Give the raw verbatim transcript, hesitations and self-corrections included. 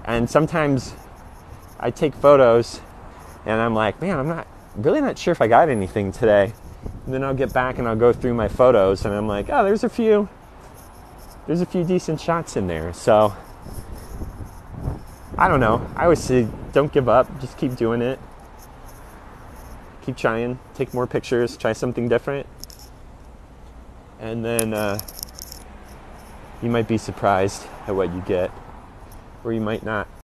And sometimes I take photos and I'm like, man, I'm not really not sure if I got anything today. And then I'll get back and I'll go through my photos and I'm like, oh, there's a few, there's a few decent shots in there. So I don't know. I always say, don't give up. Just keep doing it. Keep trying. Take more pictures. Try something different. And then uh, you might be surprised at what you get, or you might not.